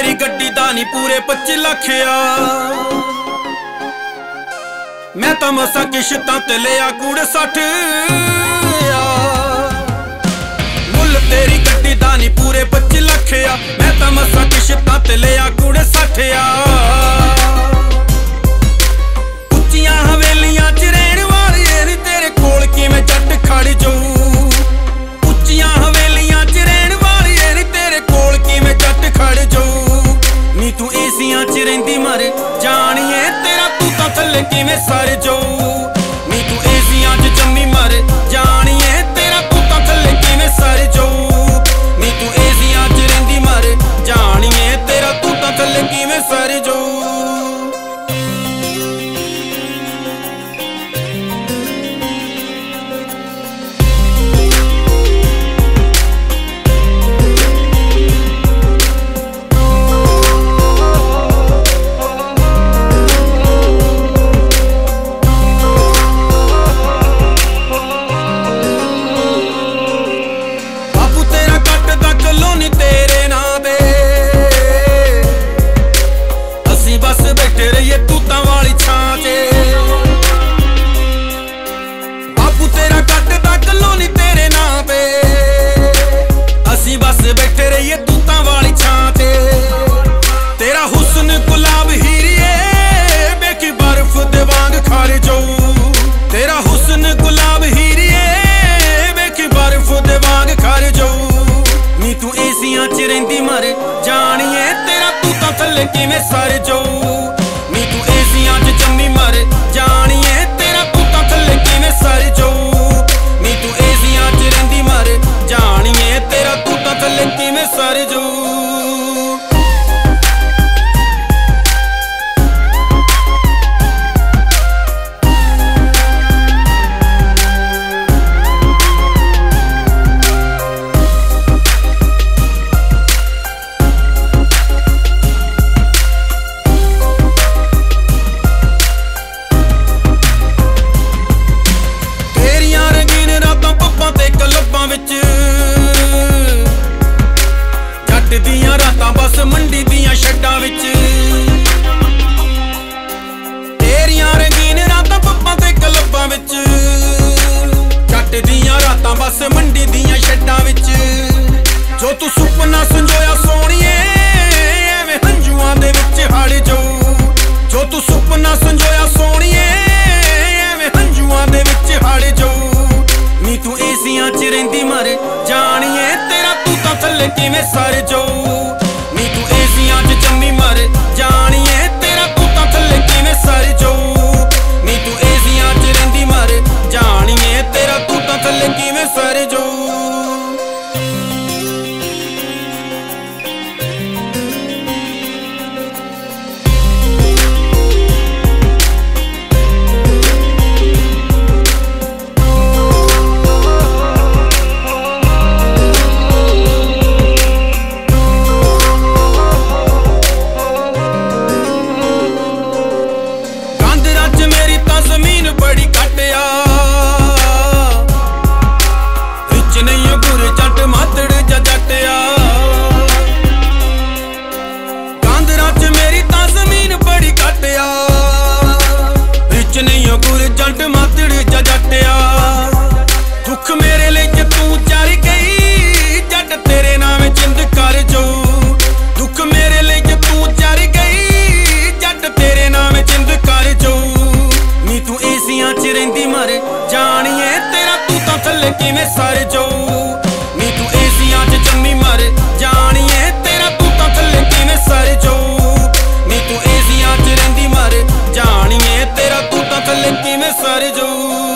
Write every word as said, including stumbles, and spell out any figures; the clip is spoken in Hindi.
तेरी गड्डी दा नी पूरे पच्ची लख आ। मैं तो मसा किश्तां ते लिया कूड़े सठ आ। मुल तेरी गड्डी दा नी पूरे पच्ची लख आ। मैं तो मसा किश्तां ते लिया कूड़े सठ आ। उच्चियां हवेलियां च रहण वाले नी तेरे कोल किवें जट खड़ जाऊं। उच्चियां हवेलियां च रहण वाले नी तेरे कोल किवें जट खड़ जाऊं। नी तू एसियां च रहिंदी मर जानिए तेरा तू तां थल्ले किवें सर जाऊं। नी तू एसियां च जम्मी मर जानिए तेरा तू तां थल्ले किवें सर जाऊं। नी तू एसियां च रहिंदी मर जानिए तेरा तू तां थल्ले किवें सर जाऊं। किवें सर जाऊं। नी तू एसियां च जम्मी मर जानिए तेरा तू तां थल्ले किवें सर जाऊं। नी तू एसियां च रहिंदी मर जानिए तेरा तू तां थल्ले किवें सर जाऊं। जट दियां रातां बस मंडी दियां शड्डां विच। तेरियां रंगीन रातां पप्पां ते क्लब्बां विच। जट दियां रातां बस मंडी दियां शड्डां विच। जो तू सुपना संजोया सोहणीए एवें हंझुआं दे विच हड़ जाऊं। जो तू सुपना संजोया सोहणीए एवें हंझुआं दे विच हड़ जाऊं। नी तू एसियां च रहिंदी मर जानिए तेरा तू तां थल्ले किवें सर जाऊं। नी तू एसियां च जम्मी मर जानिए तेरा तू तां थल्ले किवें सर जाऊं। नी तू एसियां च रहिंदी मर जानिए तेरा तू तां थल्ले किवें सर जाऊं। दुख मेरे लिए तू चर गई जट तेरे नाम जिंद कर जाऊं। दुख मेरे लिए तू चर गई जट तेरे नाम जिंद कर जाऊं। नी तू एसियां च रहिंदी मर जानिए तेरा तू तां थल्ले किवें सर जाऊं। नी तू एसियां च जम्मी मर जानिए तेरा तू तां थल्ले किवें सर जाऊं। नी तू एसियां च रहिंदी मर जानिए तेरा तू तां थल्ले किवें सर जाऊं।